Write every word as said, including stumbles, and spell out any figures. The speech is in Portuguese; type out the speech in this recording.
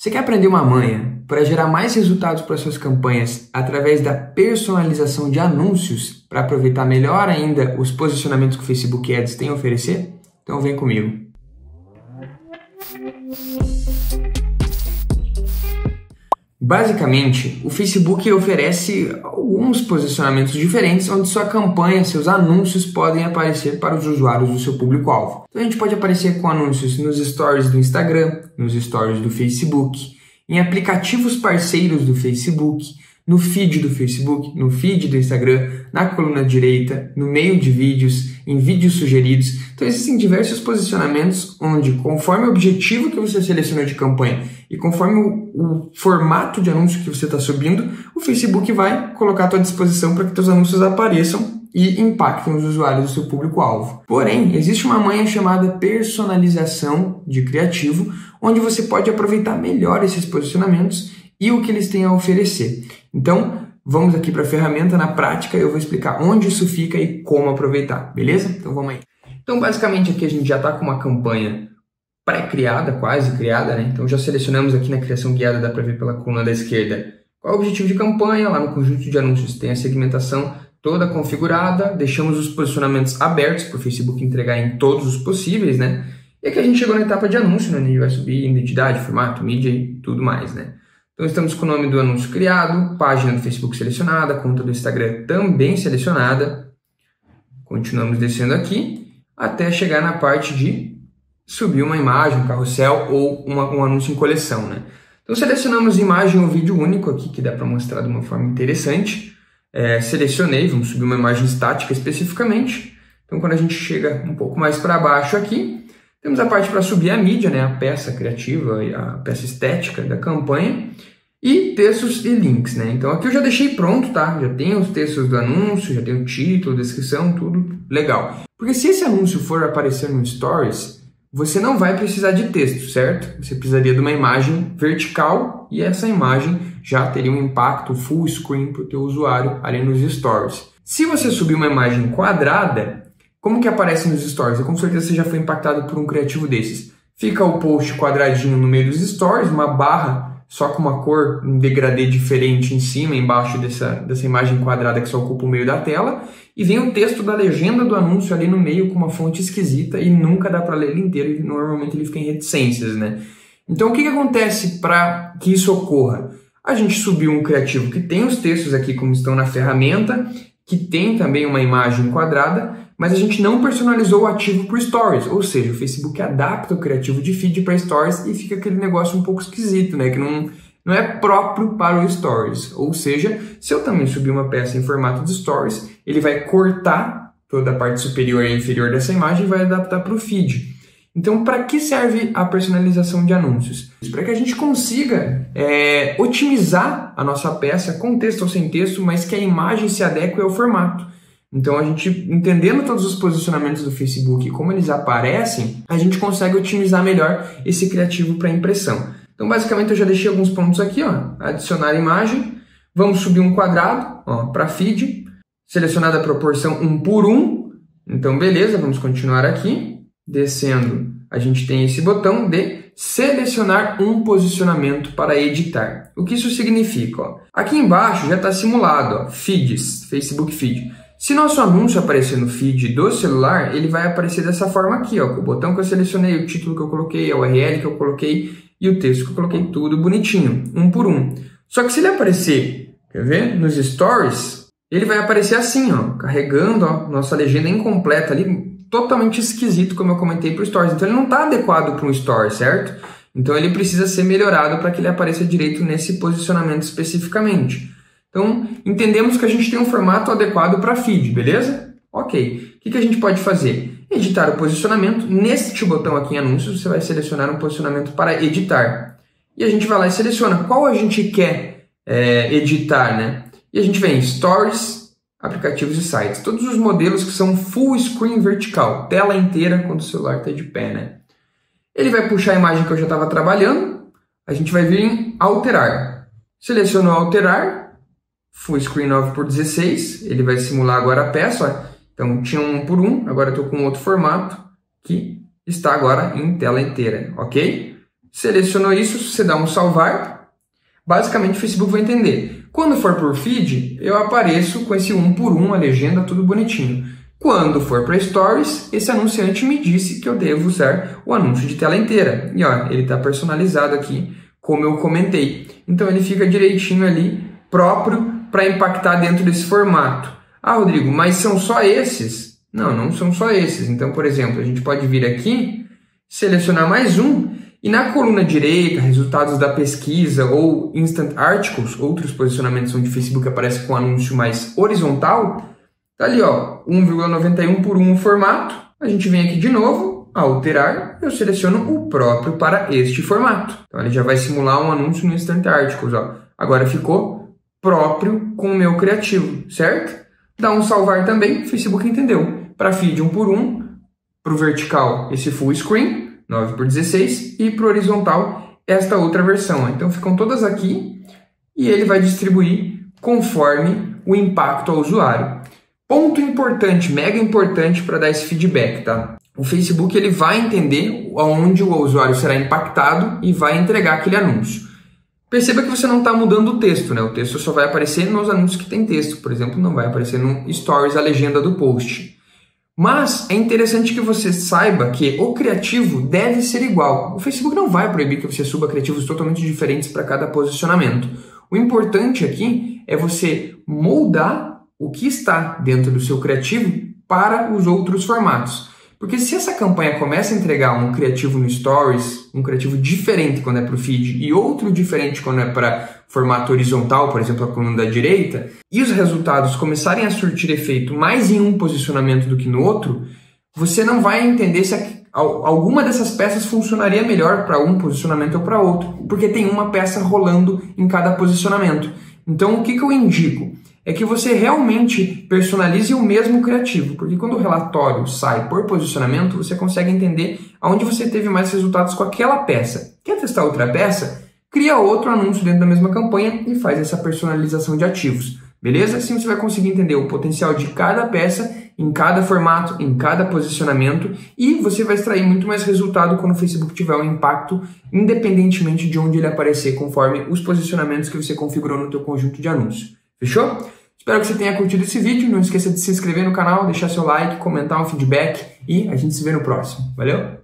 Você quer aprender uma manha para gerar mais resultados para suas campanhas através da personalização de anúncios para aproveitar melhor ainda os posicionamentos que o Facebook Ads tem a oferecer? Então vem comigo. Basicamente, o Facebook oferece alguns posicionamentos diferentes onde sua campanha, seus anúncios podem aparecer para os usuários do seu público-alvo. Então a gente pode aparecer com anúncios nos stories do Instagram, nos stories do Facebook, em aplicativos parceiros do Facebook, no feed do Facebook, no feed do Instagram, na coluna direita, no meio de vídeos, em vídeos sugeridos. Então existem diversos posicionamentos onde, conforme o objetivo que você selecionou de campanha e conforme o, o formato de anúncio que você está subindo, o Facebook vai colocar à tua disposição para que teus anúncios apareçam e impactem os usuários do seu público-alvo. Porém, existe uma manha chamada personalização de criativo, onde você pode aproveitar melhor esses posicionamentos e o que eles têm a oferecer. Então, vamos aqui para a ferramenta, na prática eu vou explicar onde isso fica e como aproveitar, beleza? Então vamos aí. Então basicamente aqui a gente já está com uma campanha pré-criada, quase criada, né? Então já selecionamos aqui na criação guiada, dá para ver pela coluna da esquerda qual é o objetivo de campanha, lá no conjunto de anúncios tem a segmentação toda configurada, deixamos os posicionamentos abertos para o Facebook entregar em todos os possíveis, né? E aqui a gente chegou na etapa de anúncio, né? A gente vai subir identidade, formato, mídia e tudo mais, né? Então estamos com o nome do anúncio criado, página do Facebook selecionada, conta do Instagram também selecionada. Continuamos descendo aqui até chegar na parte de subir uma imagem, um carrossel ou uma, um anúncio em coleção, né? Então selecionamos imagem ou vídeo único aqui, que dá para mostrar de uma forma interessante. É, selecionei, vamos subir uma imagem estática especificamente. Então quando a gente chega um pouco mais para baixo aqui, temos a parte para subir a mídia, né, a peça criativa, a peça estética da campanha, e textos e links, né? Então aqui eu já deixei pronto, tá? Já tem os textos do anúncio, já tem o título, descrição, tudo legal. Porque se esse anúncio for aparecer no Stories, você não vai precisar de texto, certo? Você precisaria de uma imagem vertical e essa imagem já teria um impacto full screen para o teu usuário ali nos Stories. Se você subir uma imagem quadrada, como que aparece nos Stories? Eu com certeza você já foi impactado por um criativo desses. Fica o post quadradinho no meio dos Stories, uma barra só com uma cor, um degradê diferente em cima, embaixo dessa, dessa imagem quadrada que só ocupa o meio da tela, e vem o texto da legenda do anúncio ali no meio com uma fonte esquisita e nunca dá para ler ele inteiro e normalmente ele fica em reticências, né? Então o que, que acontece para que isso ocorra? A gente subiu um criativo que tem os textos aqui como estão na ferramenta, que tem também uma imagem quadrada, mas a gente não personalizou o ativo para Stories, ou seja, o Facebook adapta o criativo de feed para Stories e fica aquele negócio um pouco esquisito, né? Que não, não é próprio para o Stories. Ou seja, se eu também subir uma peça em formato de Stories, ele vai cortar toda a parte superior e inferior dessa imagem e vai adaptar para o feed. Então, para que serve a personalização de anúncios? Para que a gente consiga é, otimizar a nossa peça com texto ou sem texto, mas que a imagem se adeque ao formato. Então, a gente, entendendo todos os posicionamentos do Facebook e como eles aparecem, a gente consegue otimizar melhor esse criativo para impressão. Então, basicamente, eu já deixei alguns pontos aqui, ó, adicionar imagem, vamos subir um quadrado para feed, selecionada a proporção um por um, então, beleza, vamos continuar aqui, descendo, a gente tem esse botão de selecionar um posicionamento para editar. O que isso significa? Ó? Aqui embaixo já está simulado, ó, feeds, Facebook Feed. Se nosso anúncio aparecer no feed do celular, ele vai aparecer dessa forma aqui, ó, com o botão que eu selecionei, o título que eu coloquei, a U R L que eu coloquei e o texto que eu coloquei, tudo bonitinho, um por um. Só que se ele aparecer, quer ver, nos Stories, ele vai aparecer assim, ó, carregando, ó, nossa legenda incompleta ali, totalmente esquisito, como eu comentei para o Stories. Então ele não está adequado para um Story, certo? Então ele precisa ser melhorado para que ele apareça direito nesse posicionamento especificamente. Então, entendemos que a gente tem um formato adequado para feed, beleza? Ok. O que, que a gente pode fazer? Editar o posicionamento. Neste botão aqui em anúncios, você vai selecionar um posicionamento para editar. E a gente vai lá e seleciona qual a gente quer é, editar, né? E a gente vem em Stories, aplicativos e sites. Todos os modelos que são full screen vertical, tela inteira quando o celular está de pé, né? Ele vai puxar a imagem que eu já estava trabalhando. A gente vai vir em alterar. Seleciono alterar. Full screen nove por dezesseis, ele vai simular agora a peça, ó. Então tinha um por um, agora estou com outro formato que está agora em tela inteira, ok? Selecionou isso, você dá um salvar, basicamente o Facebook vai entender. Quando for por feed, eu apareço com esse um por um, a legenda, tudo bonitinho. Quando for para Stories, esse anunciante me disse que eu devo usar o anúncio de tela inteira. E ó, ele está personalizado aqui, como eu comentei. Então ele fica direitinho ali, próprio, para impactar dentro desse formato. Ah, Rodrigo, mas são só esses? Não, não são só esses. Então, por exemplo, a gente pode vir aqui, selecionar mais um, e na coluna direita, resultados da pesquisa ou Instant Articles, outros posicionamentos onde o Facebook aparece com um anúncio mais horizontal, tá ali, ó, um vírgula noventa e um por um o formato. A gente vem aqui de novo, alterar, eu seleciono o próprio para este formato. Então ele já vai simular um anúncio no Instant Articles, ó. Agora ficou próprio com o meu criativo, certo? Dá um salvar também, o Facebook entendeu. Para feed um por um, para o vertical esse full screen, nove por dezesseis, e para o horizontal esta outra versão. Então ficam todas aqui e ele vai distribuir conforme o impacto ao usuário. Ponto importante, mega importante para dar esse feedback, tá? O Facebook ele vai entender aonde o usuário será impactado e vai entregar aquele anúncio. Perceba que você não está mudando o texto, né? O texto só vai aparecer nos anúncios que tem texto. Por exemplo, não vai aparecer no Stories a legenda do post. Mas é interessante que você saiba que o criativo deve ser igual. O Facebook não vai proibir que você suba criativos totalmente diferentes para cada posicionamento. O importante aqui é você moldar o que está dentro do seu criativo para os outros formatos. Porque se essa campanha começa a entregar um criativo no Stories, um criativo diferente quando é para o feed e outro diferente quando é para formato horizontal, por exemplo, a coluna da direita, e os resultados começarem a surtir efeito mais em um posicionamento do que no outro, você não vai entender se alguma dessas peças funcionaria melhor para um posicionamento ou para outro, porque tem uma peça rolando em cada posicionamento. Então, o que, que eu indico? É que você realmente personalize o mesmo criativo, porque quando o relatório sai por posicionamento, você consegue entender aonde você teve mais resultados com aquela peça. Quer testar outra peça? Cria outro anúncio dentro da mesma campanha e faz essa personalização de ativos, beleza? Assim você vai conseguir entender o potencial de cada peça, em cada formato, em cada posicionamento, e você vai extrair muito mais resultado quando o Facebook tiver um impacto, independentemente de onde ele aparecer, conforme os posicionamentos que você configurou no teu conjunto de anúncios. Fechou? Espero que você tenha curtido esse vídeo. Não esqueça de se inscrever no canal, deixar seu like, comentar um feedback e a gente se vê no próximo. Valeu?